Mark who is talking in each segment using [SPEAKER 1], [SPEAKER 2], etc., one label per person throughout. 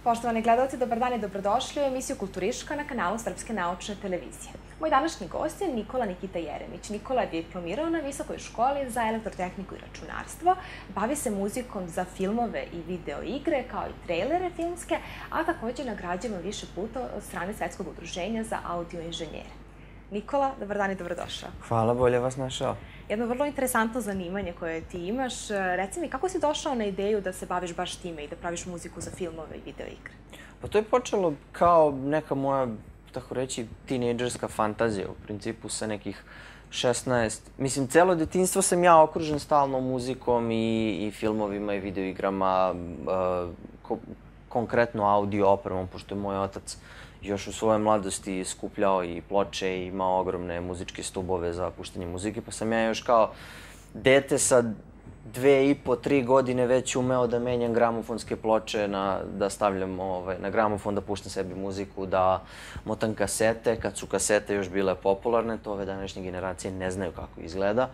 [SPEAKER 1] Poštovani gledalci, dobar dan i dobrodošli u emisiju Kulturiška na kanalu Srpske naučne televizije. Moj današnji gost je Nikola Nikita Jeremić. Nikola je diplomirao na Visokoj školi za elektrotehniku i računarstvo, bavi se muzikom za filmove i video igre, kao i trejlere filmske, a također nagrađeno više puta od strane Svetskog udruženja za audio inženjere. Nikola, dobar dan i dobrodošao.
[SPEAKER 2] Hvala, bolje vas našao.
[SPEAKER 1] Jedno vrlo interesantno zanimanje koje ti imaš. Reci mi, kako si došao na ideju da se baviš baš time i da praviš muziku za filmove i video igre?
[SPEAKER 2] Pa to je počelo kao neka moja, tako reći, tinejdžerska fantazija, u principu sa nekih 16. Mislim, celo detinjstvo sam ja okružen stalno muzikom i filmovima i video igrama, konkretno audio opremom, pošto je moj otac još u svojoj mladosti skupljao i ploče i imao ogromne muzičke stubove za puštanje muzike, pa sam ja još kao dete sa 2,5-3 godine već umeo da menjam gramofonske ploče, da stavljam na gramofon, da puštam sebi muziku, da motam kasete, kad su kasete još bile popularne, to ove današnje generacije ne znaju kako izgleda.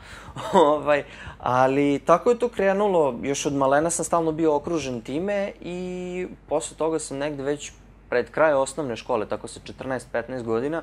[SPEAKER 2] Ali tako je to krenulo, još od malena sam stalno bio okružen time i posle toga sam negde već pred kraj osnovne škole, tako sa 14-15 godina,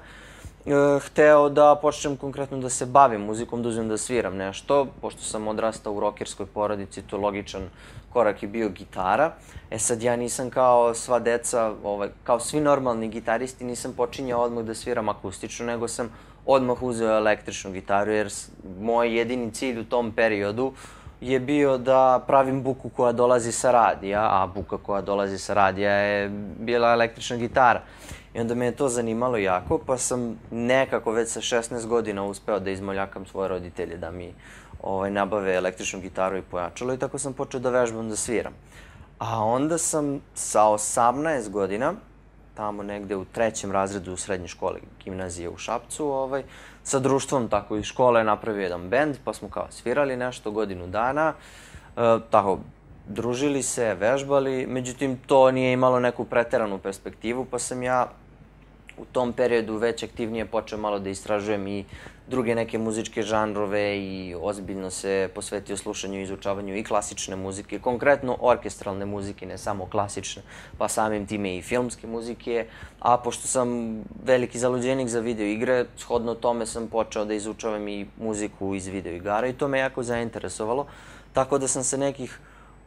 [SPEAKER 2] hteo da počnem konkretno da se bavim muzikom, da uzmem da sviram nešto. Pošto sam odrastao u rokerskoj porodici, to logičan korak je bio gitara. Sad ja nisam kao sva deca, kao svi normalni gitaristi, nisam počinjao odmah da sviram akustično, nego sam odmah uzeo električnu gitaru, jer moj jedini cilj u tom periodu je bio da pravim buku koja dolazi sa radija, a buka koja dolazi sa radija je bila električna gitara. I onda me je to zanimalo jako, pa sam nekako već sa 16 godina uspeo da izmoljakam svoje roditelje da mi nabave električnu gitaru i pojačalo i tako sam počeo da vežbam, da sviram. A onda sam sa 18 godina, tamo negde u 3. razredu u srednjoj školi gimnazije u Šapcu, sa društvom tako iz škole napravio jedan bend, pa smo kao svirali nešto godinu dana, tako družili se, vežbali, međutim to nije imalo neku preteranu perspektivu, pa sam ja u tom periodu već aktivnije počeo malo da istražujem i druge neke muzičke žanrove i ozbiljno se posvetio slušanju i izučavanju i klasične muzike, konkretno orkestralne muzike, ne samo klasične, pa samim time i filmske muzike, a pošto sam veliki zaluđenik za video igre, shodno tome sam počeo da izučavam i muziku iz video igara i to me jako zainteresovalo, tako da sam se nekih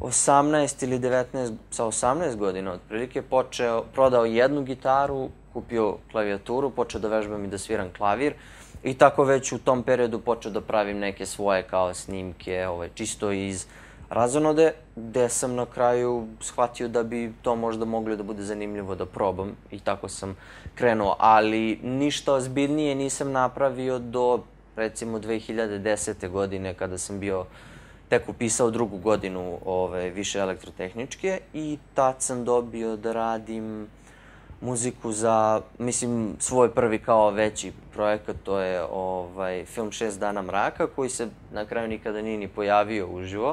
[SPEAKER 2] 18 ili 19, sa 18 godina otprilike, prodao jednu gitaru, kupio klavijaturu, počeo da vežbam i da sviram klavir i tako već u tom periodu počeo da pravim neke svoje kao snimke, čisto iz razonode, gde sam na kraju shvatio da bi to možda moglo da bude zanimljivo da probam i tako sam krenuo, ali ništa ozbiljnije nisam napravio do recimo 2010. godine kada sam bio tek upisao 2. godinu više elektrotehničke i tad sam dobio da radim muziku za, mislim, svoj prvi kao veći projekat, to je film 6 dana mraka, koji se na kraju nikada nije ni pojavio uživo,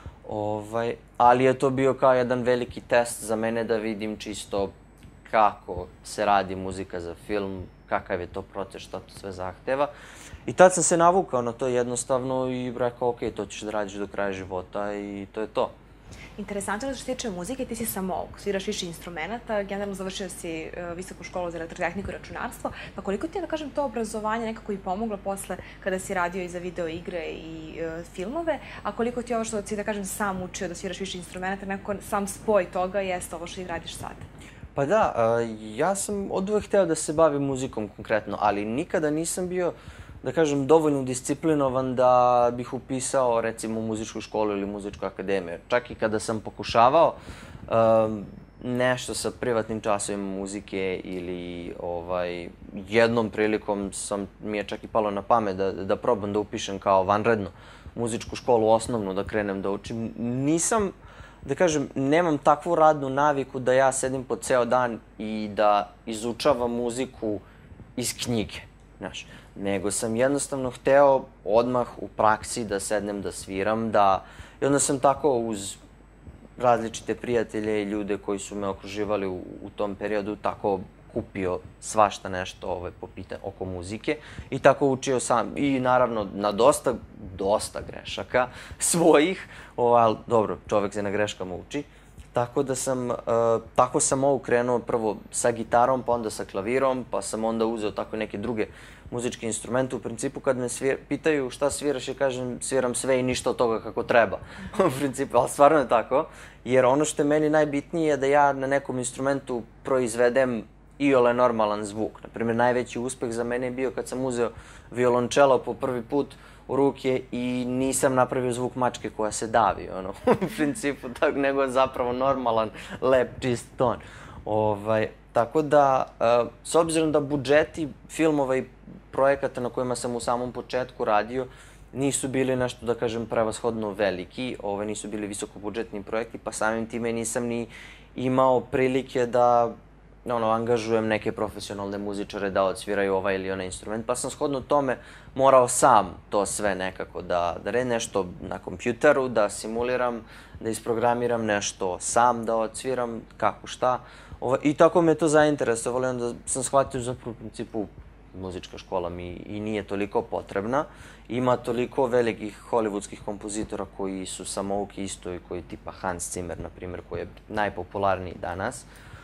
[SPEAKER 2] ali je to bio kao jedan veliki test za mene da vidim čisto kako se radi muzika za film, kakav je to proces, šta to sve zahteva. I tad sam se navukao na to jednostavno i rekao, ok, to ćeš da radiš do kraja života i to je to.
[SPEAKER 1] Interesantno je da što se tiče muzike, ti si samouk, sviraš više instrumenta, generalno završio si Visoku školu za elektrotehniku i računarstvo, pa koliko ti je, da kažem, to obrazovanje nekako i pomoglo posle kada si radio i za video igre i filmove, a koliko ti je ovo što si, da kažem, sam učio da sviraš više instrumenta, nekako sam spoj toga jeste ovo što ih radiš sad?
[SPEAKER 2] Pa da, ja sam oduvek hteo da se bavim muzikom konkretno, ali nikada nisam bio, da kažem, dovoljno disciplinovan da bih upisao, recimo, muzičku školu ili muzičku akademiju. Čak i kada sam pokušavao nešto sa privatnim časovima muzike ili jednom prilikom mi je čak i palo na pamet da probam da upišem kao vanredno muzičku školu osnovnu, da krenem da učim. Nisam, da kažem, nemam takvu radnu naviku da ja sedim po ceo dan i da izučavam muziku iz knjige, znaš. Nego sam jednostavno hteo odmah u praksi da sednem da sviram, i onda sam tako uz različite prijatelje i ljude koji su me okruživali u tom periodu tako kupio svašta nešto po pitanju oko muzike i tako učio sam. I naravno na dosta grešaka svojih, ali dobro, čovek se na greškama uči. Tako sam ovo krenuo prvo sa gitarom, pa onda sa klavirom, pa sam onda uzeo tako neke druge muzičke instrumente. U principu kad me pitaju šta sviraš, ja kažem sviram sve i ništa od toga kako treba. U principu, ali stvarno je tako. Jer ono što je meni najbitnije je da ja na nekom instrumentu proizvedem iole normalan zvuk. Naprimjer, najveći uspeh za mene je bio kad sam uzeo violončelo po prvi put u ruke i nisam napravio zvuk mačke koja se davi, u principu, nego zapravo normalan, lep, čist ton. Tako da, s obzirom da budžeti filmova i projekata na kojima sam u samom početku radio nisu bili nešto, da kažem, prevashodno veliki, nisu bili visokobudžetni projekti, pa samim time nisam ni imao prilike da angažujem neke profesionalne muzičare da odsviraju ovaj ili onaj instrument, pa sam shodno tome morao sam to sve nekako da radim nešto na kompjuteru, da simuliram, da isprogramiram nešto sam, da odsviram kako šta. I tako me to zainteresovalo i onda sam shvatio zapravo u principu muzička škola mi i nije toliko potrebna. Ima toliko velikih hollywoodskih kompozitora koji su samouki isto i koji tipa Hans Zimmer, na primjer, koji je najpopularniji danas.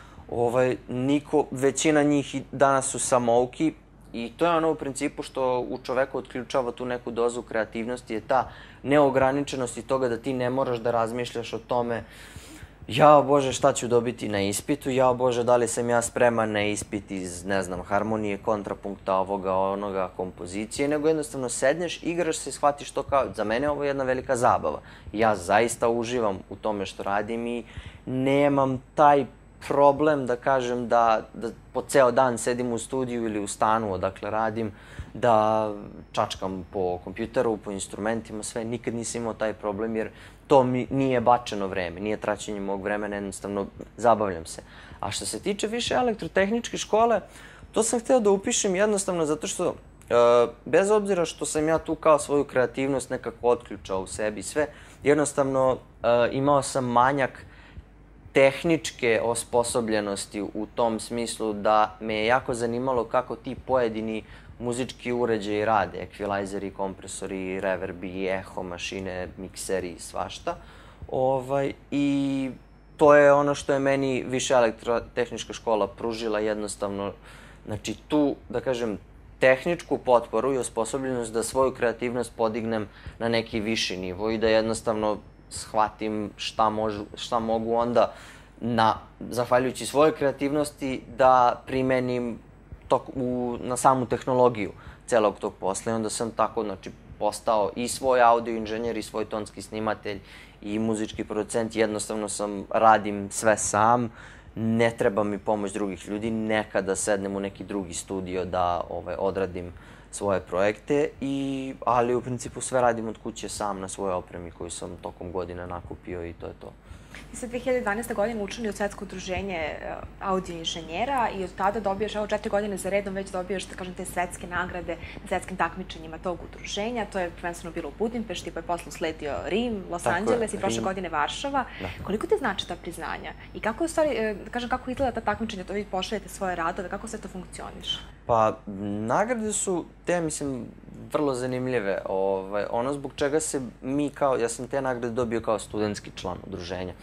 [SPEAKER 2] Većina njih danas su samouki i to je ono u principu što u čoveku otključava tu neku dozu kreativnosti, je ta neograničenost i toga da ti ne moraš da razmišljaš o tome jao Bože šta ću dobiti na ispitu, jao Bože da li sam ja spreman na ispit iz, ne znam, harmonije, kontrapunkta, ovoga, onoga, kompozicije, nego jednostavno sedneš, igraš se i shvatiš to kao, za mene ovo je jedna velika zabava. Ja zaista uživam u tome što radim i nemam taj problem da kažem da po ceo dan sedim u studiju ili u stanu odakle radim, da čačkam po kompjuteru, po instrumentima, sve. Nikad nisam imao taj problem jer to mi nije bačeno vreme, nije traćenje mog vremena, jednostavno zabavljam se. A što se tiče više elektrotehničke škole, to sam hteo da upišem jednostavno zato što bez obzira što sam ja tu kao svoju kreativnost nekako otključao u sebi sve, jednostavno imao sam manjak tehničke osposobljenosti u tom smislu da me je jako zanimalo kako ti pojedini muzički uređaji rade, ekvilajzeri, kompresori, reverbi, eho, mašine, mikseri i svašta. I to je ono što je meni više elektrotehnička škola pružila jednostavno, znači tu, da kažem, tehničku potporu i osposobljenost da svoju kreativnost podignem na neki viši nivo i da jednostavno shvatim šta mogu onda, zahvaljujući svojoj kreativnosti, da primenim na samu tehnologiju celog tog posla. I onda sam tako, znači, postao i svoj audio inženjer i svoj tonski snimatelj i muzički producent. Jednostavno radim sve sam, ne treba mi pomoć drugih ljudi, nekada sednem u neki drugi studio da odradim svoje projekte, ali u principu sve radim od kuće sam na svojoj opremi koju sam tokom godina nakupio i to je to.
[SPEAKER 1] Vi ste 2012. godine učili u Svetsko udruženje audio inženjera i od tada dobijaš, evo 4 godine za redom, već dobijaš, da kažem, te svetske nagrade na svetskim takmičenjima tog udruženja. To je prvenstveno bilo u Budimpešti, pa je posle usledio Rim, Los Angeles i prošle godine Varšava. Koliko ti znači ta priznanja? I kako je u stvari, da kažem, kako izgleda ta takmičenja, to vi pošaljete svoje radove, kako sve to funkcioniše?
[SPEAKER 2] Pa, nagrade su te, mislim, vrlo zanimljive. Ono zbog čega se mi ja sam te nagrade dobio kao studentski član udruženja.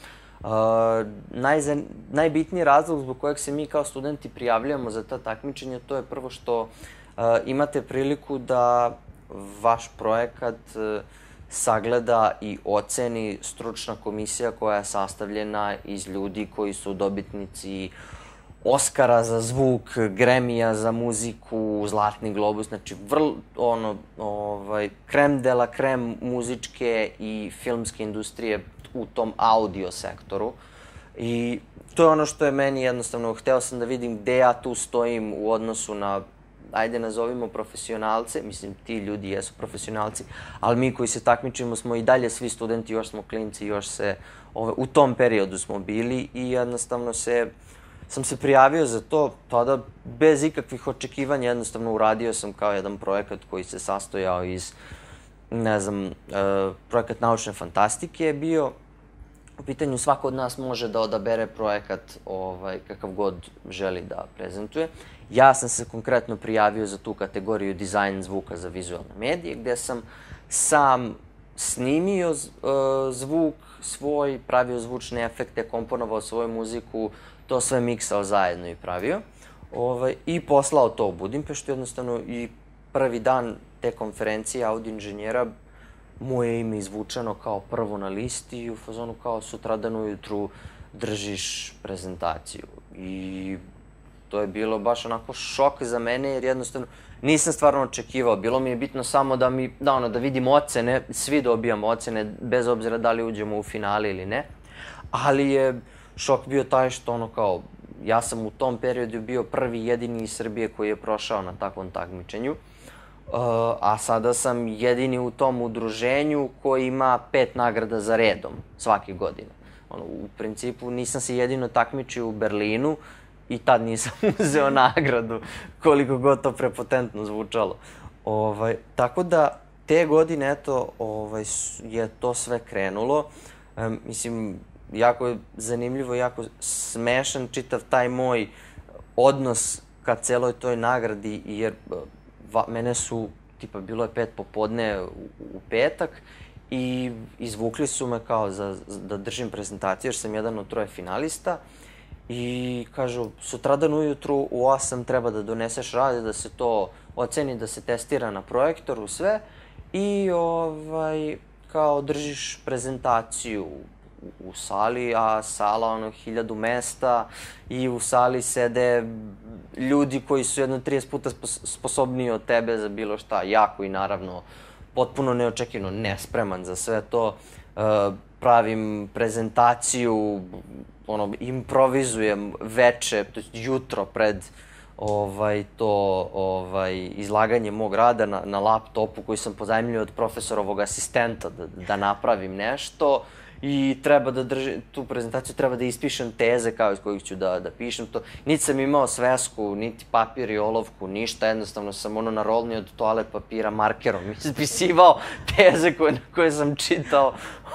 [SPEAKER 2] Najbitniji razlog zbog kojeg se mi kao studenti prijavljujemo za ta takmičenja, to je prvo što imate priliku da vaš projekat sagleda i oceni stručna komisija koja je sastavljena iz ljudi koji su dobitnici Oskara za zvuk, Gremija za muziku, Zlatni globus, znači krem de la krem muzičke i filmske industrije u tom audio sektoru. I to je ono što je meni jednostavno, hteo sam da vidim gde ja tu stojim u odnosu na, ajde nazovimo profesionalce, mislim ti ljudi jesu profesionalci, ali mi koji se takmičimo smo i dalje svi studenti, još smo klinci, još se, u tom periodu smo bili i jednostavno sam se prijavio za to, tada bez ikakvih očekivanja, jednostavno uradio sam kao jedan projekat koji se sastojao iz, ne znam, projekat naučne fantastike je bio. U pitanju svako od nas može da odabere projekat kakav god želi da prezentuje. Ja sam se konkretno prijavio za tu kategoriju dizajn zvuka za vizualne medije, gde sam sam snimio zvuk svoj, pravio zvučne efekte, komponovao svoju muziku, to sve miksao zajedno i pravio. I poslao to u Budimpeštu, jednostavno i prvi dan te konferencije audio inženjera moje ime izvučeno kao prvo na listi i u fazonu kao sutradan ujutru držiš prezentaciju. I to je bilo baš onako šok za mene jer jednostavno nisam stvarno očekivao. Bilo mi je bitno samo da vidim ocene, svi dobijamo ocene bez obzira da li uđemo u finale ili ne. Ali je šok bio taj što ono kao, ja sam u tom periodu bio prvi jedini iz Srbije koji je prošao na takvom takmičenju. A sada sam jedini u tom udruženju koji ima 5 nagrada za redom svake godine. U principu nisam se jedino takmičio u Berlinu i tad nisam uzeo nagradu, koliko god to prepotentno zvučalo. Tako da te godine, eto, je to sve krenulo. Mislim, jako je zanimljivo, jako smešan čitav taj moj odnos ka celoj toj nagradi, jer mene su, tipa, bilo je 5 popodne u petak i izvukli su me kao da držim prezentaciju jer sam jedan od 3 finalista i kažu, sutradan ujutru u 8 treba da doneseš rad, da se to oceni, da se testira na projektoru, sve i kao držiš prezentaciju u sali, a sala 1000 mesta i u sali sede ljudi koji su jedno 30 puta sposobniji od tebe za bilo šta, jako i naravno potpuno neočekivano, nespreman za sve to. Pravim prezentaciju, improvizujem veče, to je jutro pred izlaganje mog rada na laptopu koji sam pozajmio od profesorovog asistenta da napravim nešto. I treba da držim tu prezentaciju, treba da ispišem teze kao iz kojih ću da pišem to. Niti sam imao svesku, niti papir i olovku, ništa, jednostavno sam na rolni od toalet papira markerom ispisivao teze koje sam čitao.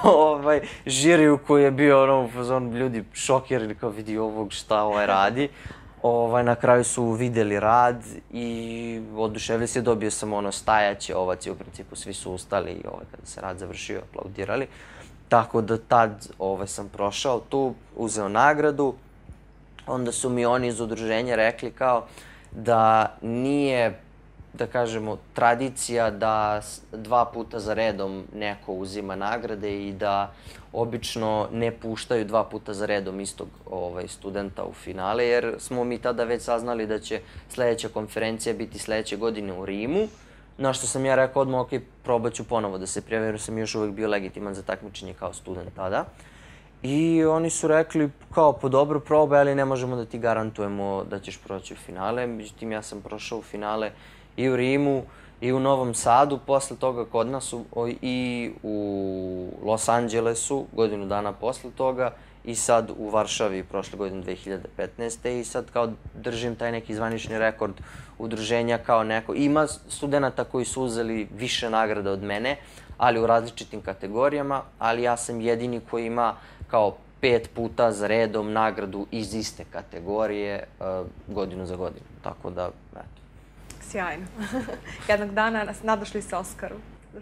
[SPEAKER 2] Žiriju koji je bio u fazonu ljudi šokirani kao vidi ovog šta radi. Na kraju su videli rad i oduševili se, dobio sam stajaće ovacije, u principu svi su ustali i kada se rad završio, aplaudirali. Tako da tad sam prošao tu, uzeo nagradu, onda su mi oni iz udruženja rekli kao da nije, da kažemo, tradicija da 2 puta za redom neko uzima nagrade i da obično ne puštaju 2 puta za redom istog studenta u finale, jer smo mi tada već saznali da će sledeća konferencija biti sledeće godine u Rimu. Na što sam ja rekao odmah, ok, probat ću ponovo da se prijavim, jer sam još uvek bio legitiman za takmičenje kao student tada. I oni su rekli kao, po dobro probaj, ali ne možemo da ti garantujemo da ćeš proći u finale. Međutim, ja sam prošao u finale i u Rimu i u Novom Sadu, posle toga kod nas i u Los Angelesu, godinu dana posle toga, i sad u Varšavi prošle godine 2015. I sad kao držim taj neki zvanični rekord udruženja kao neko. Ima studenta koji su uzeli više nagrada od mene, ali u različitim kategorijama, ali ja sam jedini koji ima kao 5 puta za redom nagradu iz iste kategorije godinu za godinu. Tako da, eto.
[SPEAKER 1] Sjajno. Jednog dana nadošli se Oskaru?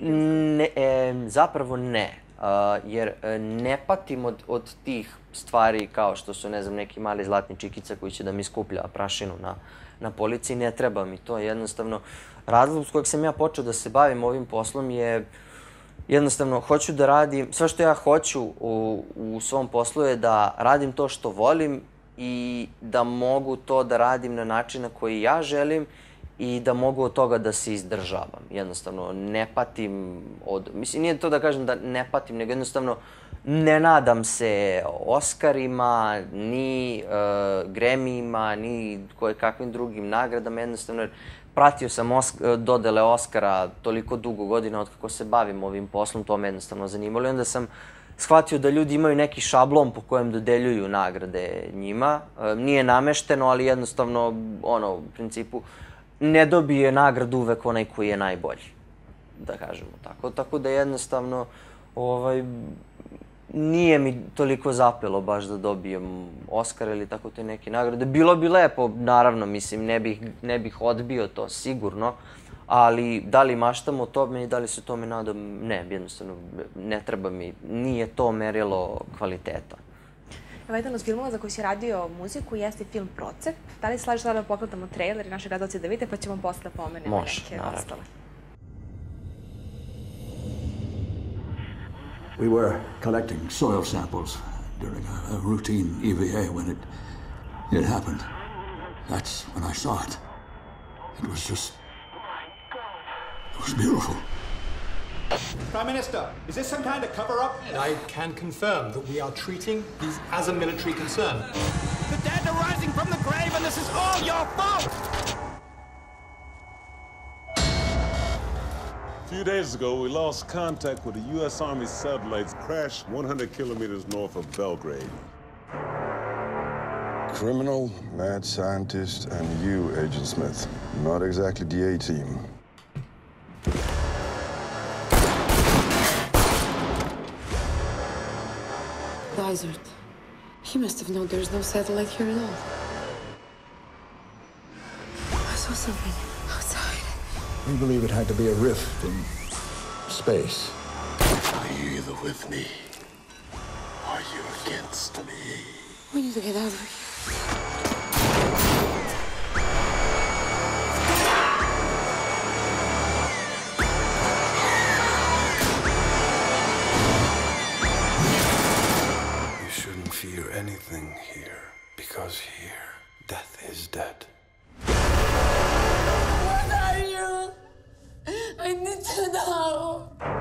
[SPEAKER 2] Zapravo ne. Jer ne patim od tih stvari kao što su, ne znam, neki mali zlatni čikica koji će da mi skuplja prašinu na polici. Ne treba mi to. Jednostavno, razlog s kojeg sam ja počeo da se bavim ovim poslom je jednostavno, hoću da radim, sve što ja hoću u svom poslu je da radim to što volim i da mogu to da radim na način na koji ja želim i da mogu od toga da se izdržavam. Jednostavno, ne patim mislim, nije to da kažem da ne patim, nego jednostavno ne nadam se Oskarima, ni Gremijima, ni kakvim drugim nagradama. Jednostavno, pratio sam dodele Oskara toliko dugo godina od kako se bavim ovim poslom, to me jednostavno zanimalo. I onda sam shvatio da ljudi imaju neki šablon po kojem dodeljuju nagrade njima. Nije namešteno, ali jednostavno, u principu, ne dobije nagradu uvek onaj koji je najbolji, da kažemo tako. Tako da jednostavno nije mi toliko zapelo baš da dobijem Oskar ili tako te neke nagrade. Bilo bi lepo, naravno, mislim, ne bih odbio to sigurno, ali da li maštam o tome i da li se tome nadam, ne, jednostavno ne treba mi, nije to merilo kvaliteta.
[SPEAKER 1] Evo, jedan od filmova za koji si radio muziku jeste film Procep. Da li slažeš da pogledamo trailer i naši gledalci da vide, pa ćemo posle da pomenemo neke ostale?
[SPEAKER 3] We were collecting soil samples during a routine EVA when it happened. That's when I saw it. It was beautiful.
[SPEAKER 4] Prime Minister, is this some kind of cover-up?
[SPEAKER 5] I can confirm that we are treating these as a military concern.
[SPEAKER 4] The dead are rising from the grave and this is all your fault!
[SPEAKER 6] A few days ago, we lost contact with the U.S. Army satellites crashed 100 kilometers north of Belgrade.
[SPEAKER 7] Criminal, mad scientist, and you, Agent Smith. Not exactly the A-team.
[SPEAKER 8] Lizard. He must have known there's no satellite here at all. I saw something outside.
[SPEAKER 3] We believe it had to be a rift in space.
[SPEAKER 7] Are you either with me, or are you against me?
[SPEAKER 8] We need to get out of here.
[SPEAKER 7] You shouldn't fear anything here, because here, death is dead.
[SPEAKER 8] What are you? I need to know.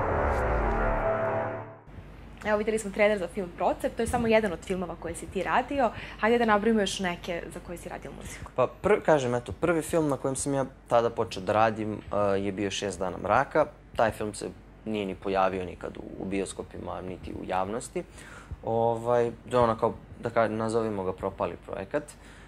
[SPEAKER 1] Evo, videli smo trailer za film Procep, to je samo jedan od filmova koje si ti radio. Hajde da nabrojimo još neke za koje si radio muziku.
[SPEAKER 2] Pa, kažem, eto, prvi film na kojem sam ja tada počeo da radim je bio 6 dana mraka. Taj film se nije ni pojavio nikad u bioskopima, niti u javnosti. Ono kao, da nazovimo ga propali projekat.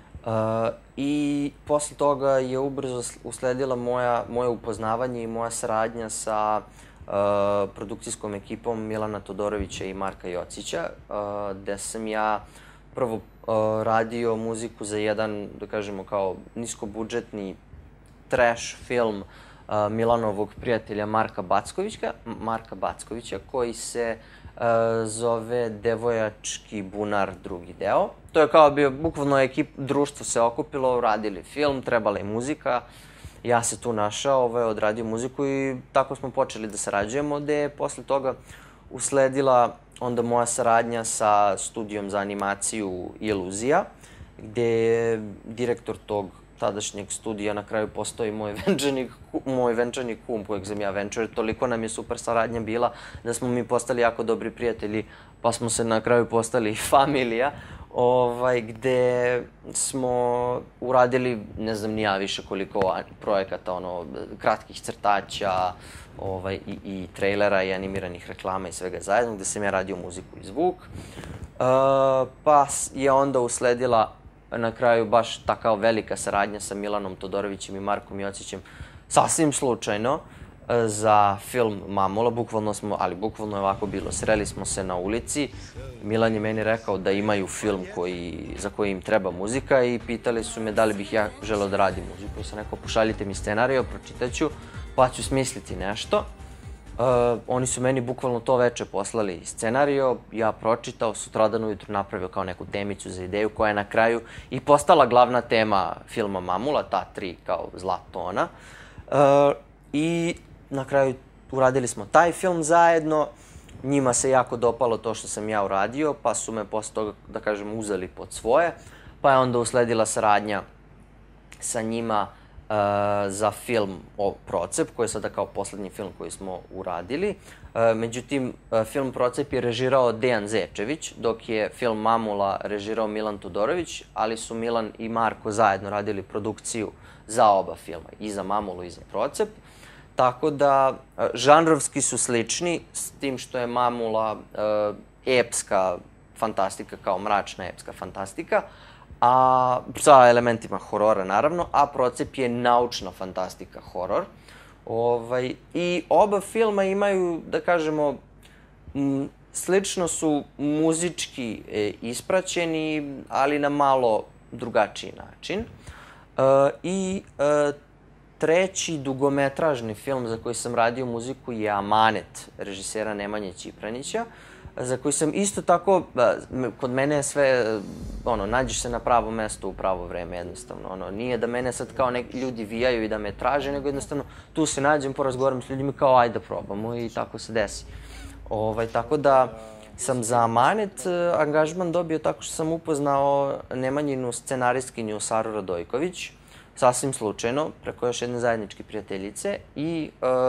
[SPEAKER 2] I posle toga je ubrzo usledila moje upoznavanje i moja saradnja sa produkcijskom ekipom Milana Todorovića i Marka Jocića, gde sam ja prvo radio muziku za jedan, da kažemo, kao niskobudžetni trash film Milanovog prijatelja Marka Backovića, koji se zove Devojački bunar drugi deo. To je kao bio, bukvalno društvo se okupilo, radili film, trebala je muzika. Ja se tu našao, odradio muziku i tako smo počeli da sarađujemo, gde je posle toga usledila onda moja saradnja sa studijom za animaciju Iluzija, gde je direktor tog tadašnjeg studija na kraju postao i moj venčani kum kojeg sam ja venčao, jer toliko nam je super saradnja bila da smo mi postali jako dobri prijatelji, pa smo se na kraju postali i familija, gde smo uradili, ne znam ni ja više koliko projekata, kratkih crtaća i trailera i animiranih reklama i svega zajedno, gde sam ja radio muziku i zvuk. Pa je onda usledila na kraju baš ta kao velika saradnja sa Milanom Todorovićem i Markom Jocićem, sasvim slučajno, za film Mamula. Bukvalno je ovako bilo. Sreli smo se na ulici, Milan je meni rekao da imaju film za koji im treba muzika i pitali su me da li bih ja želeo da radim muziku. I sam rekao, pošaljite mi scenario, pročitaću, pa ću smisliti nešto. Oni su meni bukvalno to veče poslali scenario, ja pročitao, sutradan ujutru napravio kao neku temicu za ideju koja je na kraju i postala glavna tema filma Mamula, ta 3 kao zlatona. I na kraju uradili smo taj film zajedno, njima se jako dopalo to što sam ja uradio, pa su me posle toga, da kažem, uzeli pod svoje, pa je onda usledila saradnja sa njima za film Procep, koji je sada kao poslednji film koji smo uradili. Međutim, film Procep je režirao Dejan Zečević, dok je film Mamula režirao Milan Todorović, ali su Milan i Marko zajedno radili produkciju za oba filma, i za Mamulu i za Procep. Tako da, žanrovski su slični, s tim što je Mamula epska fantastika, kao mračna epska fantastika, sa elementima horora, naravno, a Procep je naučna fantastika, horor. I oba filma imaju, da kažemo, slično su muzički ispraćeni, ali na malo drugačiji način. I treći dugometražni film za koji sam radio muziku je Amanet, režisera Nemanje Ćipranića, za koji sam isto tako, kod mene je sve, nađeš se na pravo mesto u pravo vreme, jednostavno. Nije da mene sad kao neki ljudi vijaju i da me traže, nego jednostavno tu se nađem, porazgovaram s ljudima kao ajde da probamo i tako se desi. Tako da sam za Amanet angažman dobio tako što sam upoznao Nemanjinu scenaristkinju Saru Radojković, sasvim slučajno, preko još jedne zajedničke prijateljice i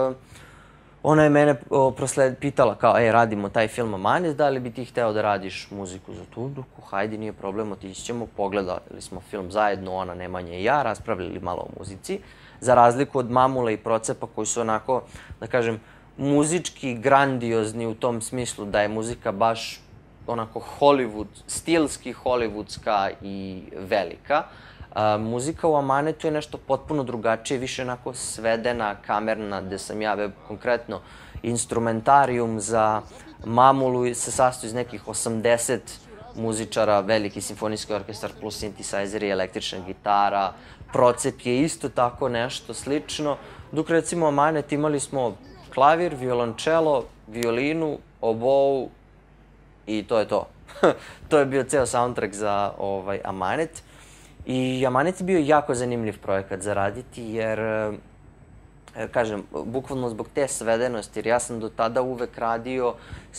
[SPEAKER 2] ona je mene pitala kao, radimo taj film Amanet, da li bi ti hteo da radiš muziku za tu? Hajde, nije problem, otići ćemo, pogledali smo film zajedno, ona, Nemanja i ja, raspravljali malo o muzici, za razliku od Mamule i Procepa koji su onako, da kažem, muzički grandiozni u tom smislu da je muzika baš onako stilski hollywoodska i velika. Muzika u Amanetu je nešto potpuno drugačije, više onako svedena, kamerna, gde sam ja konkretno instrumentarijum za Mamulu se sastoji iz nekih 80 muzičara, veliki simfonijski orkestar plus synthesizer i električna gitara. Procep je isto tako nešto slično, dok recimo Amanet imali smo klavir, violončelo, violinu, obou i to je to. To je bio ceo soundtrack za Amanet. I Amanet je bio jako zanimljiv projekat za raditi jer, kažem, bukvalno zbog te svedenosti, jer ja sam do tada uvek radio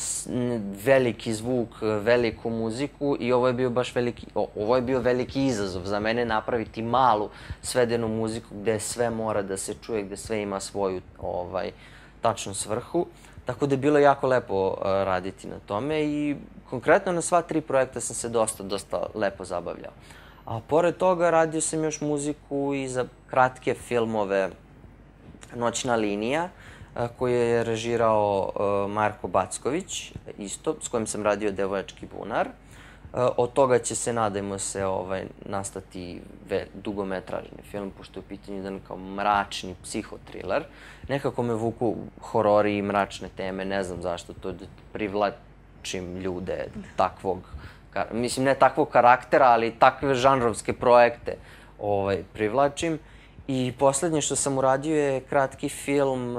[SPEAKER 2] veliki zvuk, veliku muziku i ovo je bio veliki izazov za mene napraviti malu svedenu muziku gde sve mora da se čuje, gde sve ima svoju tačnu svrhu. Tako da je bilo jako lepo raditi na tome i konkretno na sva 3 projekta sam se dosta lepo zabavljao. A pored toga radio sam još muziku i za kratke filmove Noćna linija, koju je režirao Marko Backović, isto, s kojim sam radio Devojački bunar. Od toga će se, nadajmo se, nastati dugometražni film, pošto je u pitanju jedan kao mračni psihotriler. Nekako me vuku horori i mračne teme, ne znam zašto, to privlačim ljude takvog, mislim ne takvog karaktera, ali takve žanrovske projekte privlačim. I poslednje što sam uradio je kratki film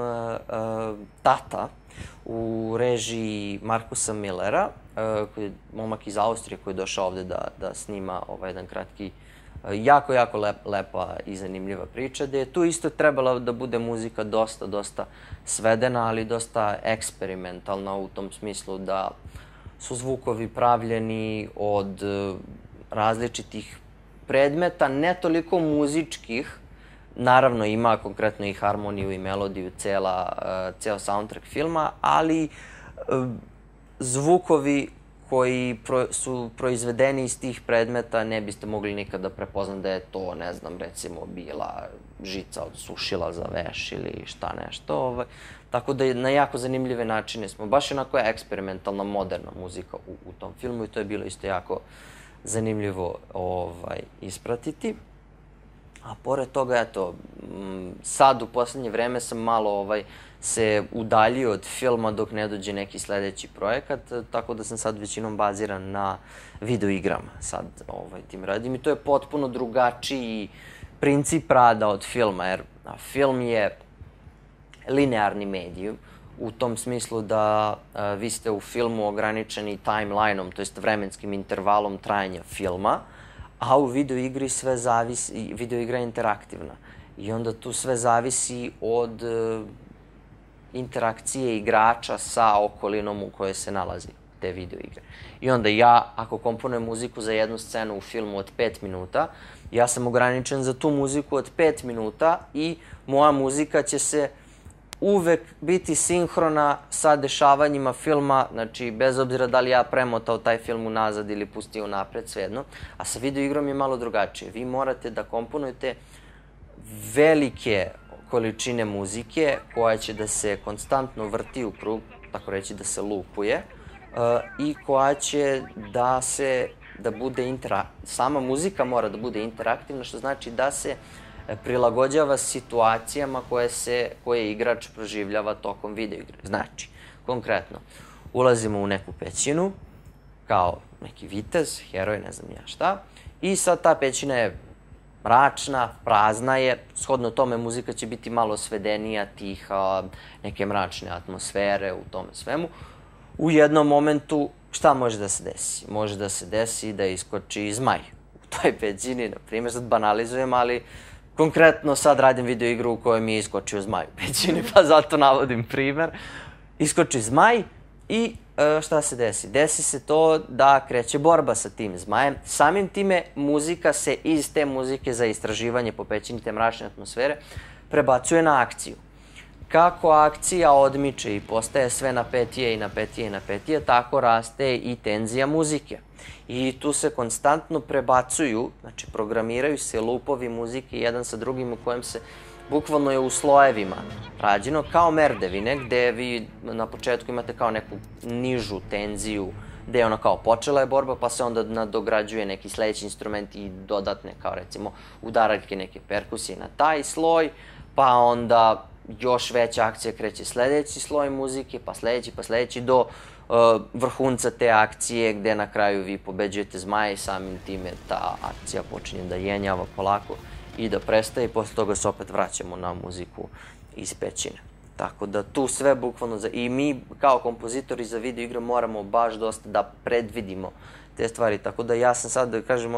[SPEAKER 2] Tata u režiji Markusa Millera, koji je momak iz Austrije koji je došao ovde da snima jedan kratki, jako lepa i zanimljiva priča, gde je tu isto trebala da bude muzika dosta svedena, ali dosta eksperimentalna u tom smislu da su zvukovi pravljeni od različitih predmeta, ne toliko muzičkih, naravno ima konkretno i harmoniju i melodiju, ceo soundtrack filma, ali zvukovi koji su proizvedeni iz tih predmeta ne biste mogli nikada prepoznati da je to, ne znam, recimo bila žica od sušila za veš ili šta nešto. Tako da na jako zanimljive načine smo, baš onako je eksperimentalna, moderna muzika u tom filmu i to je bilo isto jako zanimljivo ispratiti. A pored toga, eto, sad u poslednje vreme sam malo se udaljio od filma dok ne dođe neki sledeći projekat, tako da sam sad većinom baziran na videoigrama. Sad tim radim i to je potpuno drugačiji princip rada od filma, jer film je linearni medijum u tom smislu da vi ste u filmu ograničeni timelineom, to jest vremenskim intervalom trajanja filma, a u videoigri sve zavisi, videoigra je interaktivna i onda tu sve zavisi od interakcije igrača sa okolinom u kojoj se nalazi te videoigre. I onda ja, ako komponujem muziku za jednu scenu u filmu od 5 minuta, ja sam ograničen za tu muziku od 5 minuta i moja muzika će se uvek biti sinhrona sa dešavanjima filma, znači bez obzira da li ja premotao taj film unazad ili pustio napred, svejedno. A sa videoigrom je malo drugačije. Vi morate da komponujete velike količine muzike koja će da se konstantno vrti u krug, tako reći da se lupuje, i koja će da bude sama muzika mora da bude interaktivna, što znači da se prilagođava situacijama koje igrač proživljava tokom videoigre. Znači, konkretno, ulazimo u neku pećinu, kao neki vitez, heroj, ne znam ja šta, i sad ta pećina je mračna, prazna je, shodno tome muzika će biti malo svedenija, tiha, neke mračne atmosfere u tome svemu. U jednom momentu šta može da se desi? Može da se desi da iskoči zmaj u toj pećini, na primjer, sad banalizujem, ali konkretno sad radim video igru u kojoj mi je iskočio zmaj u pećini, pa zato navodim primer. Iskoči zmaj i šta se desi? Desi se to da kreće borba sa tim zmajem. Samim time muzika se iz te muzike za istraživanje po pećini te mračne atmosfere prebacuje na akciju. Kako akcija odmiče i postaje sve napetije i napetije i napetije, tako raste i tenzija muzike. I tu se konstantno prebacuju, znači programiraju se lupovi muzike jedan sa drugim u kojem se bukvalno je u slojevima rađeno, kao merdevine, gde vi na početku imate kao neku nižu tenziju, gde je ono kao počela je borba, pa se onda nadograđuje neki sledeći instrument i dodatne, kao recimo udaraljke, neke perkusije na taj sloj, pa onda još veća akcija kreće sledeći sloj muzike, pa sledeći do vrhunca te akcije gde na kraju vi pobeđujete zmaja i samim time ta akcija počinje da jenjava polako i da prestaje i posle toga se opet vraćamo na muziku iz pećine. Tako da tu sve bukvalno i mi kao kompozitori za video igre moramo baš dosta da predvidimo te stvari. Tako da ja sam sad, da kažem,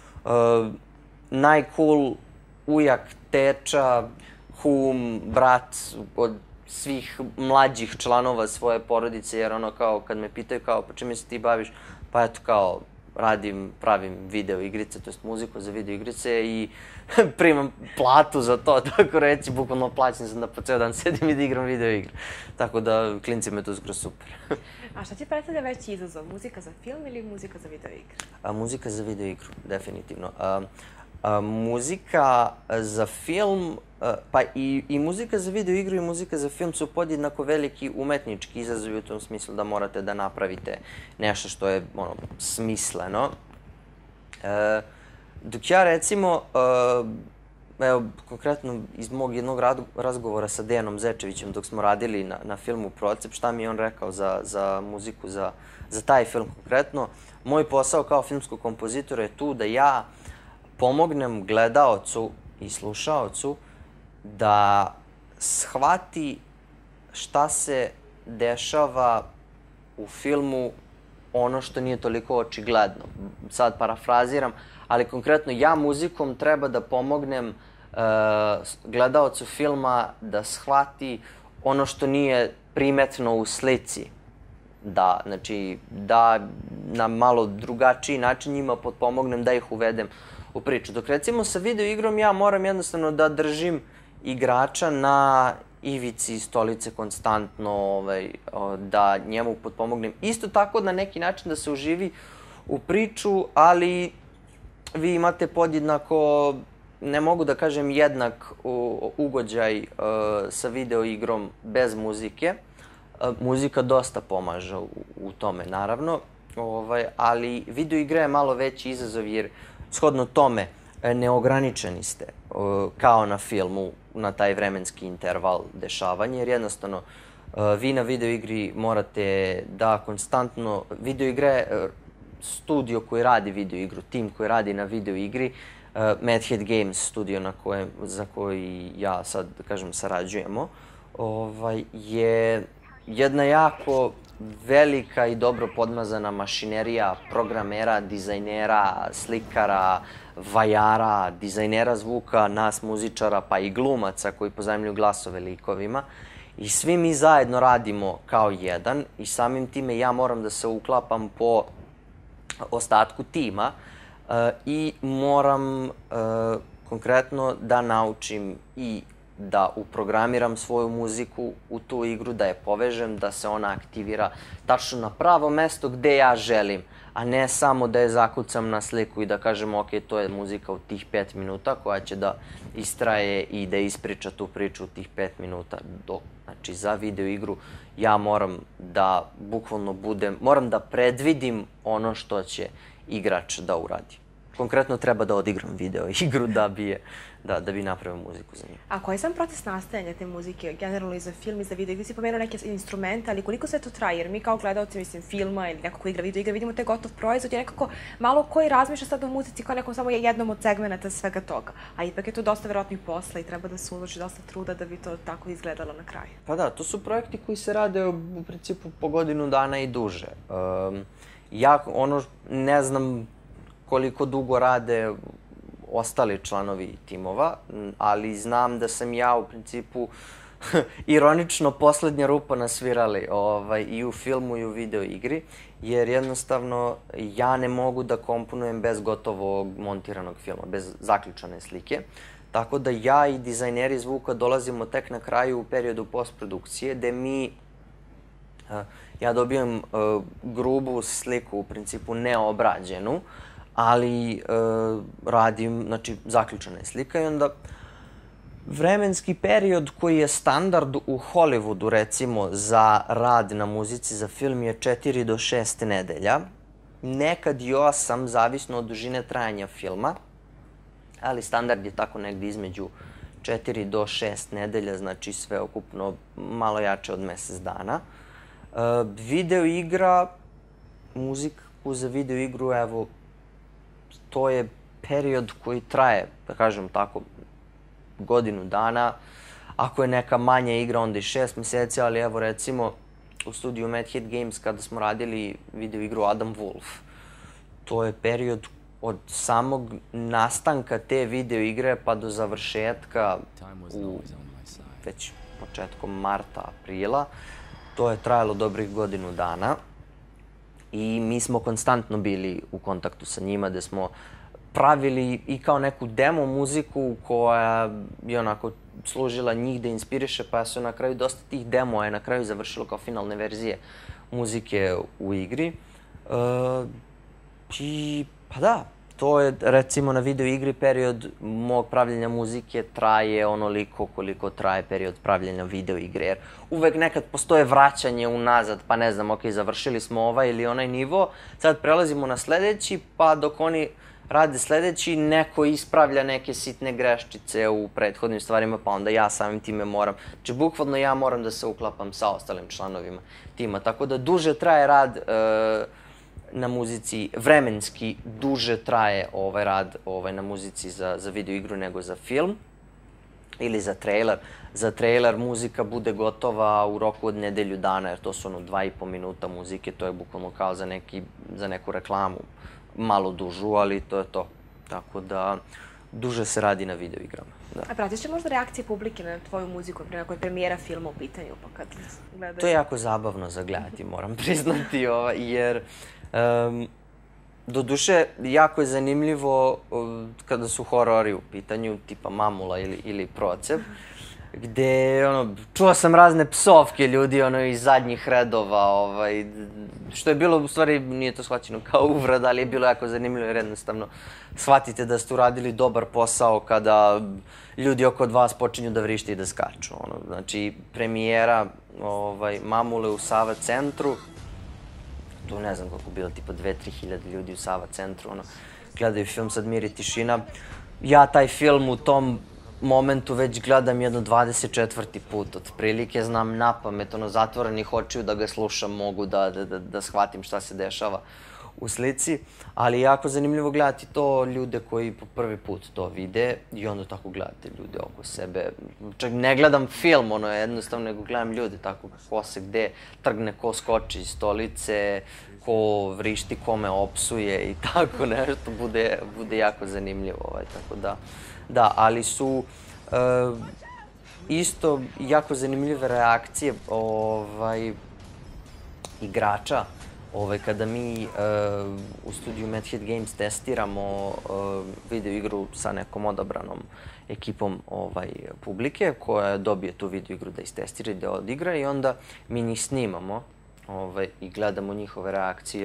[SPEAKER 2] najcool ujak, teča, kum, brat od svih mlađih članova svoje porodice, jer ono kao kad me pitaju kao pa čime se ti baviš, pa eto kao pravim video igrice, to jest muziku za video igrice i primam platu za to, tako reći, bukvalno plaćen sam da po ceo dan sedim i da igram video igre. Tako da klinci me to skoro super.
[SPEAKER 1] A šta ti predstavlja veći izazov, muzika za film ili muzika za video igre?
[SPEAKER 2] Muzika za video igru, definitivno. Muzika za film, pa i muzika za video igru i muzika za film su podjednako veliki umetnički izazovi u tom smislu da morate da napravite nešto što je smisleno. Dok ja recimo, evo konkretno iz mog jednog razgovora sa Dejanom Zečevićem dok smo radili na filmu Procep, šta mi je on rekao za muziku, za taj film konkretno, moj posao kao filmskog kompozitora je tu da ja pomognem gledaocu i slušaocu da shvati šta se dešava u filmu, ono što nije toliko očigledno. Sad parafraziram, ali konkretno ja muzikom treba da pomognem gledaocu filma da shvati ono što nije primetno u slici. Znači, da na malo drugačiji način njima potpomognem da ih uvedem u priču. Dok recimo sa video igrom ja moram jednostavno da držim igrača na ivici stolice konstantno, da njemu potpomognem. Isto tako na neki način da se uživi u priču, ali vi imate podjednako, ne mogu da kažem jednak ugođaj sa video igrom bez muzike. Muzika dosta pomaže u tome, naravno, ali video igra je malo veći izazov jer shodno tome neograničeni ste kao na filmu na taj vremenski interval dešavanja, jer jednostavno vi na video igri morate da konstantno, video igra je studio koji radi video igru, tim koji radi na video igri, Madhead Games studio za koji ja sad, da kažem, sarađujemo, je jedna jako velika i dobro podmazana mašinerija programera, dizajnera, slikara, vajara, dizajnera zvuka, nas muzičara, pa i glumaca koji pozajmljuju glasove likovima. I svi mi zajedno radimo kao jedan i samim time ja moram da se uklapam po ostatku tima i moram konkretno da naučim i da uprogramiram svoju muziku u tu igru, da je povežem, da se ona aktivira tačno na pravo mesto gde ja želim, a ne samo da je zakucam na sliku i da kažem ok, to je muzika u tih 5 minuta koja će da istraje i da ispriča tu priču u tih 5 minuta. Znači za video igru ja moram da bukvalno moram da predvidim ono što će igrač da uradi. konkretno treba da odigram video igru da bi napravio muziku za nju.
[SPEAKER 1] A koji je sam proces nastajanja te muzike, generalno i za film i za video igru? Si pomenuo neke instrumente, ali koliko sve to traje? Jer mi kao gledalci, mislim, filma ili neko ko igra video igre, vidimo te gotov proizvod i nekako malo koji razmišlja sad o muzici kao nekom samo jednom od segmenata svega toga. A ipak je to dosta verovatno i posla i treba da se uloži dosta truda da bi to tako izgledalo na kraju.
[SPEAKER 2] Pa da, to su projekti koji se rade u principu po godinu dana i duže. Ja ne znam koliko dugo rade ostali članovi timova, ali znam da sam ja u principu ironično poslednja rupa na svirali i u filmu i u video igri, jer jednostavno ja ne mogu da komponujem bez gotovog montiranog filma, bez zaključane slike. Tako da ja i dizajneri zvuka dolazimo tek na kraju u periodu postprodukcije, gde ja dobijem grubu sliku, u principu neobrađenu, ali radim, znači, zaključana je slika i onda vremenski period koji je standard u Hollywoodu, recimo, za rad na muzici za film je 4 do 6 nedelja. Nekad i 8, zavisno od dužine trajanja filma, ali standard je tako negdje između 4 do 6 nedelja, znači sve okupno malo jače od mesec dana. Video igra, muziku za video igru, evo, to je period koji traje, da kažem tako, godinu dana. Ako je neka manja igra, onda i 6 meseci, ali evo recimo u studiju Mad Head Games kada smo radili video igru Adam Wolf, to je period od samog nastanka te video igre pa do završetka u već početkom marta, aprila. To je trajalo dobrih godinu dana i mi smo konstantno bili u kontaktu sa njima, gde smo pravili i kao neku demo muziku koja je onako služila njih da inspiriše, pa su na kraju dosta tih demoa je na kraju završilo kao finalne verzije muzike u igri. I pa da, to je recimo na video igri period mog pravljenja muzike traje onoliko koliko traje period pravljenja video igre. Jer uvek nekad postoje vraćanje unazad, pa ne znam, ok, završili smo ovaj ili onaj nivo, sad prelazimo na sledeći, pa dok oni rade sledeći, neko ispravlja neke sitne greščice u prethodnim stvarima, pa onda ja samim time moram. Znači, bukvalno ja moram da se uklapam sa ostalim članovima tima. Tako da duže traje rad na muzici, vremenski duže traje rad na muzici za video igru nego za film ili za trailer. Za trailer muzika bude gotova u roku od nedelju dana, jer to su 2,5 minuta muzike, to je bukvalno kao za neku reklamu. Malo dužu, ali to je to. Tako da, duže se radi na video igrama.
[SPEAKER 1] A pratiš li možda reakcije publike na tvoju muziku, na ako je premijera filma u pitanju, pa kad gledaju?
[SPEAKER 2] To je jako zabavno za gledati, moram priznati, jer doduše, jako je zanimljivo kada su horori u pitanju, tipa Mamula ili Procep, gde, čuo sam razne psovke ljudi, iz zadnjih redova, što je bilo, u stvari, nije to shvaćeno kao uvreda, ali je bilo jako zanimljivo jer jednostavno shvatite da ste uradili dobar posao kada ljudi oko vas počinju da vrište i da skaču. Znači, premijera Mamule u Sava centru, tu ne znam koliko bilo, tipa 2-3 hiljade ljudi u Sava centru, gledaju film Sad mir i tišina. Ja taj film u tom momentu već gledam jedno 24. put, otprilike znam napamet, zatvorenih očiju da ga slušam, mogu da shvatim šta se dešava u slici, ali jako zanimljivo gledati to ljude koji po prvi put to vide i onda tako gledate ljude oko sebe. Čak ne gledam film, jednostavno, nego gledam ljude tako ko se gde trgne, ko skoči iz stolice, ko vrišti, kome opsuje i tako nešto, bude jako zanimljivo, tako da. Da, ali su isto jako zanimljive reakcije igrača kada mi u studiju Mad Head Games testiramo video igru sa nekom odabranom ekipom publike koja dobije tu video igru da istestira i da odigra i onda mi njih snimamo i gledamo njihove reakcije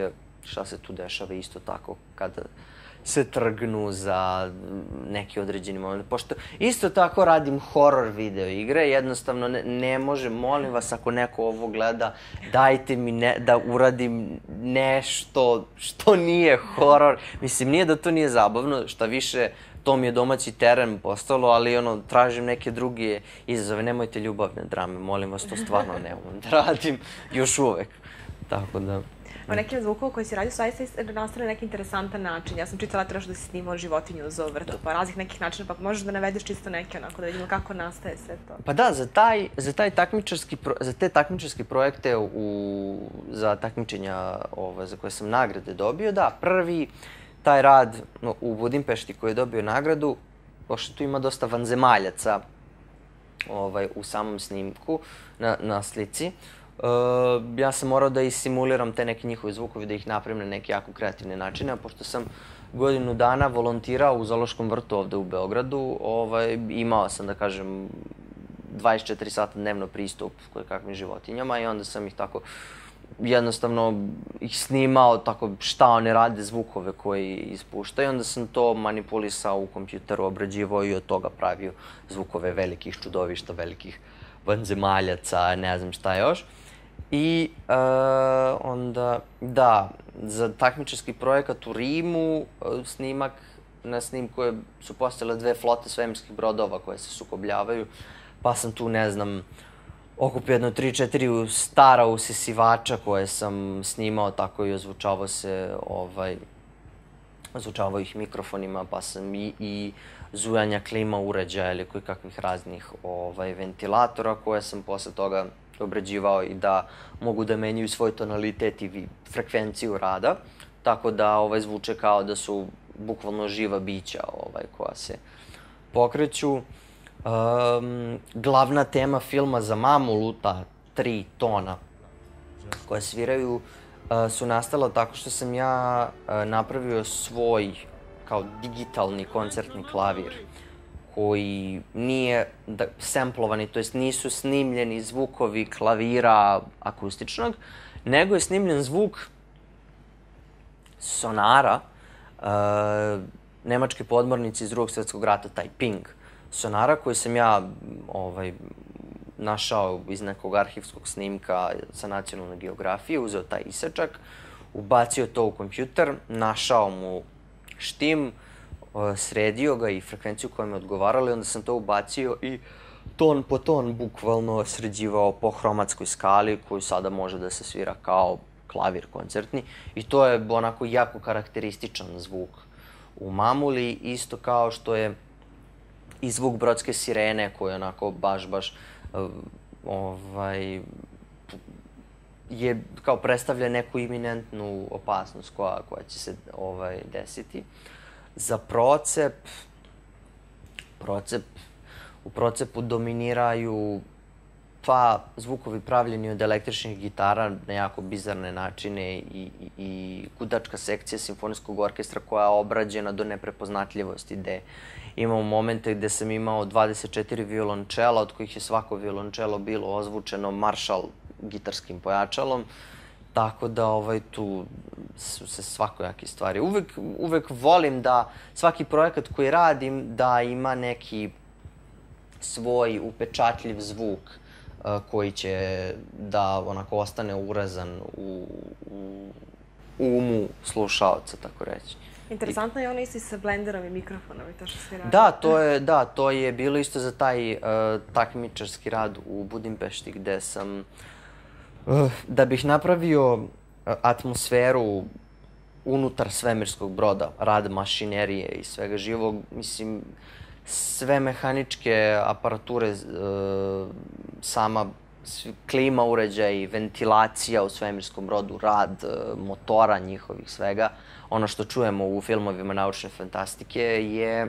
[SPEAKER 2] šta se tu dešava isto tako kada se trgnu za neki određeni moment. Pošto isto tako radim horor video igre, jednostavno ne može, molim vas, ako neko ovo gleda, dajte mi da uradim nešto što nije horor. Mislim, nije da to nije zabavno, šta više, to mi je domaći teren postalo, ali tražim neke druge izazove. Nemojte ljubavne drame, molim vas, to stvarno ne umem da radim još uvek. Tako da...
[SPEAKER 1] O nekim zvukova koji si radio su zaista nastali na neki interesantan način. Ja sam čitala trešto da si snimao životinju u zoovrtu, pa raznih nekih načina, pa možeš da navedeš čisto neke, onako, da vidimo kako nastaje sve to.
[SPEAKER 2] Pa da, za te takmičarske projekte, za takmičenja za koje sam nagrade dobio, da, prvi taj rad u Budimpešti koji je dobio nagradu, pošto tu ima dosta vanzemaljaca u samom snimku, na slici, ja sam morao da isimuliram te neke njihove zvukove, da ih napravim na neke jako kreativne načine, a pošto sam godinu dana volontirao u Zoološkom vrtu ovde u Beogradu, imao sam, da kažem, 24 sata dnevno pristup kakvim životinjama i onda sam ih tako jednostavno ih snimao tako šta one rade, zvukove koji ispuštaju, onda sam to manipulisao u kompjuteru, obrađivao i od toga pravio zvukove velikih čudovišta, velikih vanzemaljaca, ne znam šta još. I onda, da, za takmičarski projekat u Rimu, na snimku su postojale 2 flote svemirskih brodova koje se sukobljavaju, pa sam tu, ne znam, okupio jedno 3-4 stara usisivača koje sam snimao, tako i ozvučavao ih mikrofonima, pa sam i zujanja klima uređaja ili koji kakvih raznih ventilatora koje sam posle toga obrađivao i da mogu da menjaju svoj tonalitet i frekvenciju rada, tako da zvuče kao da su bukvalno živa bića koja se pokreću. Glavna tema filma za mamulu, ta 3 tona koja sviraju, su nastala tako što sam ja napravio svoj kao digitalni koncertni klavir koji nije semplovani, to jest nisu snimljeni zvukovi klavira akustičnog, nego je snimljen zvuk sonara nemačke podmornice iz Drugog svjetskog rata, taj ping sonara koji sam ja našao iz nekog arhivskog snimka sa Nacionalne geografije, uzeo taj isečak, ubacio to u kompjuter, našao mu štim, sredio ga i frekvenciju koja mi je odgovarala i onda sam to ubacio i ton po ton bukvalno sređivao po hromatskoj skali koju sada može da se svira kao klavir koncertni i to je onako jako karakterističan zvuk u mamuli, isto kao što je i zvuk brodske sirene koji onako baš je kao predstavlja neku iminentnu opasnost koja će se desiti. Za u procepu dominiraju zvukovi pravljeni od električnih gitara na jako bizarne načine i gudačka sekcija simfonijskog orkestra koja je obrađena do neprepoznatljivosti, gde imamo momente gde sam imao 24 violončela, od kojih je svako violončelo bilo ozvučeno maršal gitarskim pojačalom, tako da tu su se svakojake stvari. Uvek volim da svaki projekat koji radim da ima neki svoj upečatljiv zvuk koji će da onako ostane urezan u umu slušaoca, tako reći.
[SPEAKER 1] Interesantno je ono isto i sa blenderom i mikrofonom i to što si radio.
[SPEAKER 2] To je bilo isto za taj takmičarski rad u Budimpešti gde sam, da bih napravio atmosferu unutar svemirskog broda, rad mašinerije i svega živog, mislim, sve mehaničke aparature, sama klima uređaj, ventilacija u svemirskom brodu, rad motora njihovih svega, ono što čujemo u filmovima naučne fantastike je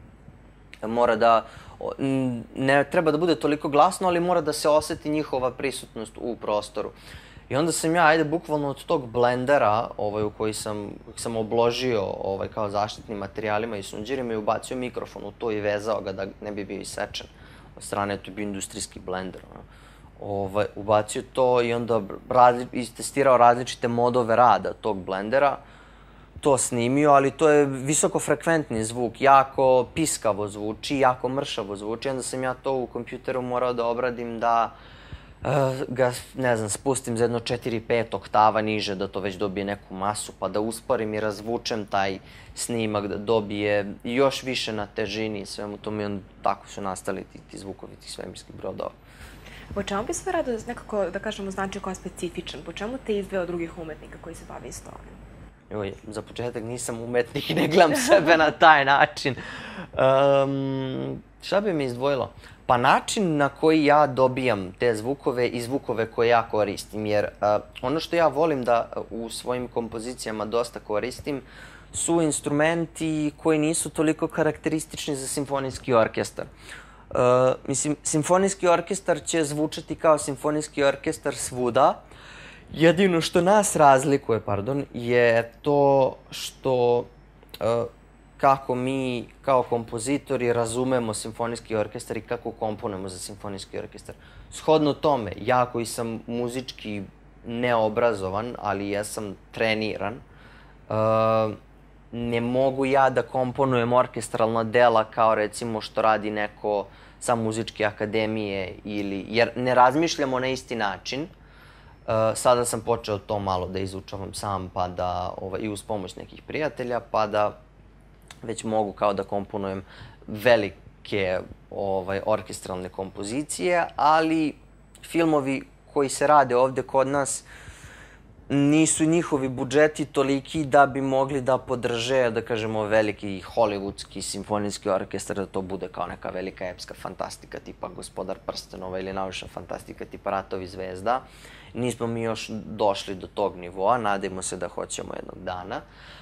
[SPEAKER 2] ne treba da bude toliko glasno, ali mora da se oseti njihova prisutnost u prostoru. I onda sam ja, bukvalno od tog blendera u koji sam obložio kao zaštitnim materijalima i sunđerima i ubacio mikrofon u to i vezao ga da ne bi bio isečen od strane, to je bio industrijski blender. ubacio to i onda istestirao različite modove rada tog blendera, to snimio, ali to je visokofrekventni zvuk, jako piskavo zvuči, jako mršavo zvuči, onda sam ja to u kompjuteru morao da obradim da ga, ne znam, spustim za jedno 4-5 oktava niže, da to već dobije neku masu, pa da usporim i razvučem taj snimak, da dobije još više na težini i svemu tome i onda tako su nastali ti zvukovi tih svemirskih brodova.
[SPEAKER 1] Po čemu bi svoj rad nekako, da kažemo, značio kao specifičan? Po čemu te izdveo od drugih umetnika koji se bave isto ovim?
[SPEAKER 2] Za početak nisam umetnik i ne gledam sebe na taj način. Šta bi mi izdvojilo? Pa način na koji ja dobijam te zvukove i zvukove koje ja koristim, jer ono što ja volim da u svojim kompozicijama dosta koristim su instrumenti koji nisu toliko karakteristični za simfonijski orkestar. Mislim, simfonijski orkestar će zvučati kao simfonijski orkestar svuda. Jedino što nas razlikuje, je to što kako mi kao kompozitori razumemo simfonijski orkestar i kako komponujemo za simfonijski orkestar. Shodno tome, ja koji sam muzički neobrazovan, ali jesam treniran, ne mogu ja da komponujem orkestralna dela kao recimo što radi neko sa muzičke akademije, jer ne razmišljamo na isti način. Sada sam počeo to malo da izučavam sam, pa da, i uz pomoć nekih prijatelja, pa da već mogu kao da komponujem velike orkestralne kompozicije, ali filmovi koji se rade ovde kod nas nisu njihovi budžeti toliki da bi mogli da podrže, da kažemo, veliki hollywoodski simfonijski orkestar, da to bude kao neka velika epska fantastika tipa Gospodar prstenova ili naučna fantastika tipa Ratovi zvezda. Nismo mi još došli do tog nivoa, nadajmo se da hoćemo jednog dana.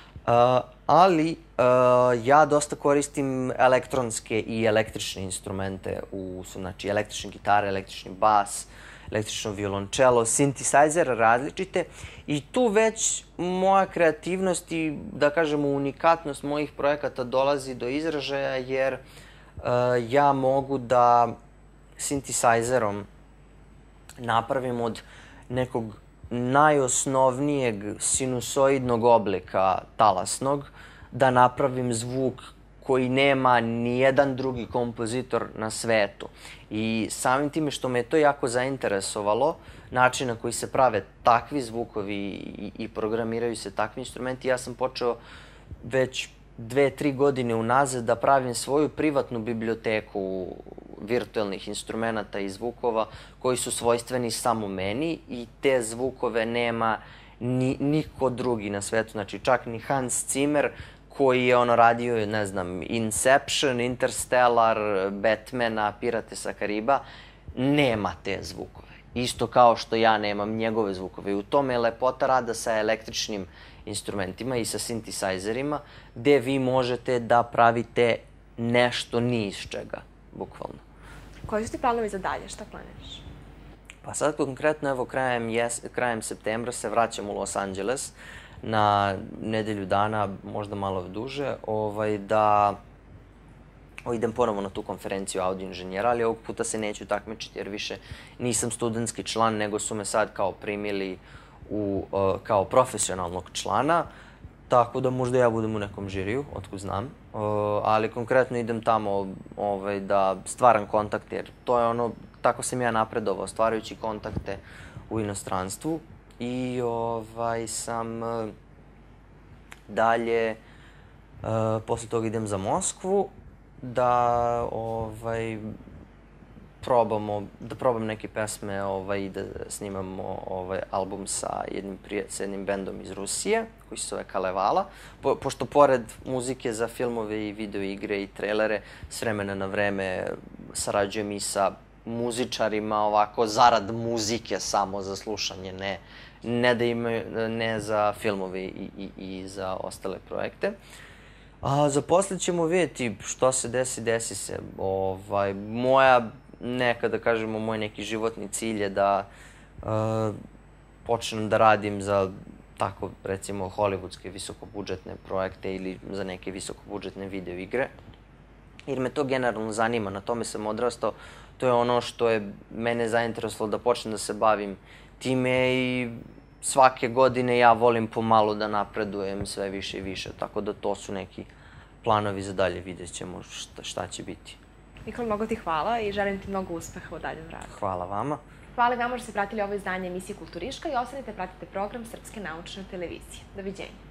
[SPEAKER 2] Ali ja dosta koristim elektronske i električne instrumente, znači električne gitare, električni bas, električno violončelo, sintesajzere različite i tu već moja kreativnost i, da kažemo, unikatnost mojih projekata dolazi do izražaja jer ja mogu da sintesajzerom napravim od nekog najosnovnijeg sinusoidnog oblika talasnog, da napravim zvuk koji nema nijedan drugi kompozitor na svetu. I samim time što me to jako zainteresovalo, način na koji se prave takvi zvukovi i programiraju se takvi instrumenti, ja sam počeo već 2-3 godine unazad da pravim svoju privatnu biblioteku virtualnih instrumenta i zvukova koji su svojstveni samo meni i te zvukove nema niko drugi na svetu. Znači čak ni Hans Zimmer koji je radio, ne znam, Inception, Interstellar, Batmana, Pirate sa Kariba, nema te zvukove. Isto kao što ja nemam njegove zvukove. I u tome je lepota rada sa električnim instrumentima i sa sintesajzerima, gde vi možete da pravite nešto ni iz čega, bukvalno.
[SPEAKER 1] Koji su ti planovi za dalje? Šta planiraš?
[SPEAKER 2] Pa sad konkretno, evo, krajem septembra se vraćam u Los Angeles na nedelju dana, možda malo duže, da idem ponovo na tu konferenciju audio inženjera, ali ovog puta se neću takmičiti jer više nisam studentski član, nego su me sad kao primili kao profesionalnog člana, tako da možda ja budem u nekom žiriju, otkud znam, ali konkretno idem tamo da stvaram kontakte, jer to je ono, tako sam ja napredovao, stvarajući kontakte u inostranstvu i sam dalje, posle toga idem za Moskvu da probam neke pesme i da snimamo album sa jednim bendom iz Rusije, koji se zove Kalevala. Pošto pored muzike za filmove i video igre i trailere, s vremena na vreme sarađujem i sa muzičarima, ovako, zarad muzike samo za slušanje, ne za filmove i za ostale projekte. A za posle ćemo vidjeti što se desi, desi se. Moja da kažemo, moj neki životni cilj je da počnem da radim za tako, recimo, hollywoodske visokobudžetne projekte ili za neke visokobudžetne video igre. jer me to generalno zanima, na tome sam odrastao. To je ono što je mene zainteresovalo da počnem da se bavim time i svake godine ja volim pomalo da napredujem sve više i više, tako da to su neki planovi za dalje, vidjet ćemo šta će biti.
[SPEAKER 1] Nikola, mnogo ti hvala i želim ti mnogo uspeha u daljem radu.
[SPEAKER 2] Hvala vama.
[SPEAKER 1] Hvala vama što ste pratili ovo izdanje emisije Kulturiška i ostanite pratite program Srpske naučne televizije. Doviđenja.